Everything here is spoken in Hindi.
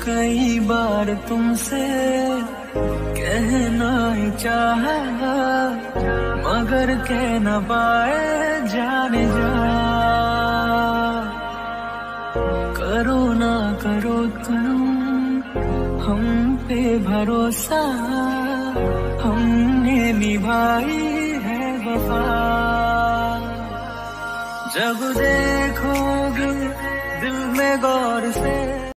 कई बार तुमसे कहना ही चाहा, मगर कह न पाए जाने जा। करो ना करो तुम हम पे भरोसा, हमने निभाई है वफा। जब देखोगे दिल में गौर से